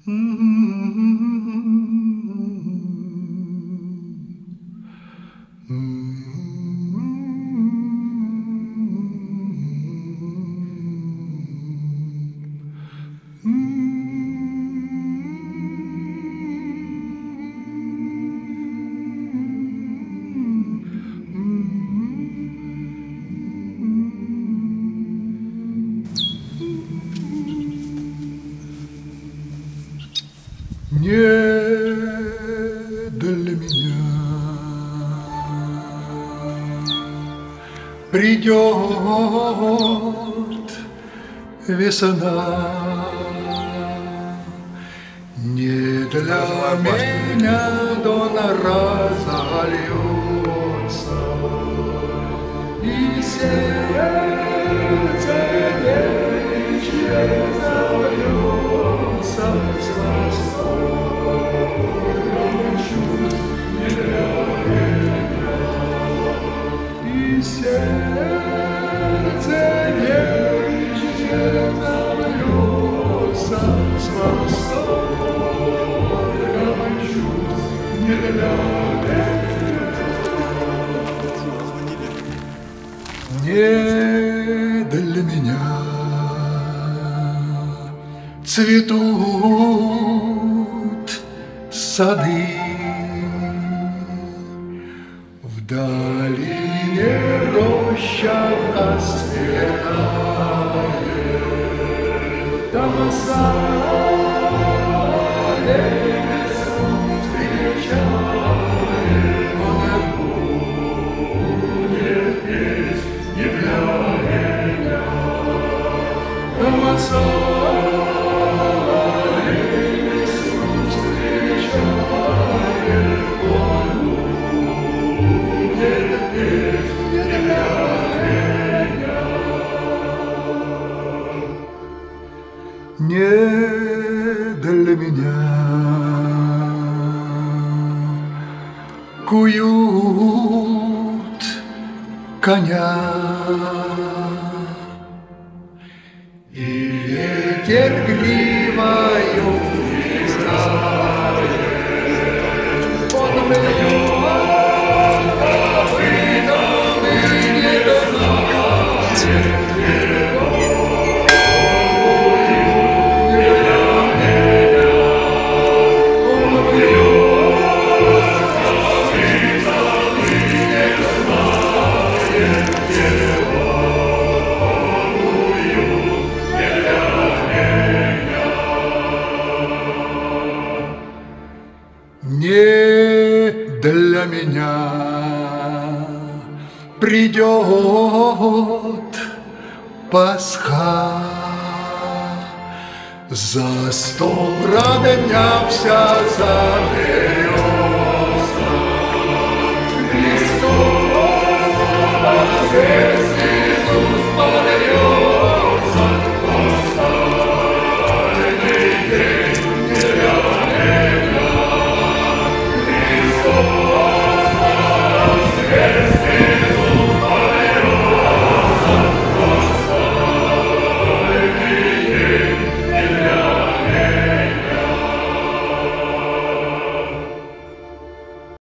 Не для меня придет весна, не для меня дон разольется, и сердце девичье забьется с восторгом чувств не для меня, и сердце девичье забьется с восторгом чувств не для меня. Не для меня цветут сады, в долине роща расцветает, там солнце встречает, он будет петь не для меня, там не для меня куют коня, и ветер гривою играет, он мнет копытом и не знает. Не для меня придет Пасха, за стол родня вся заберет.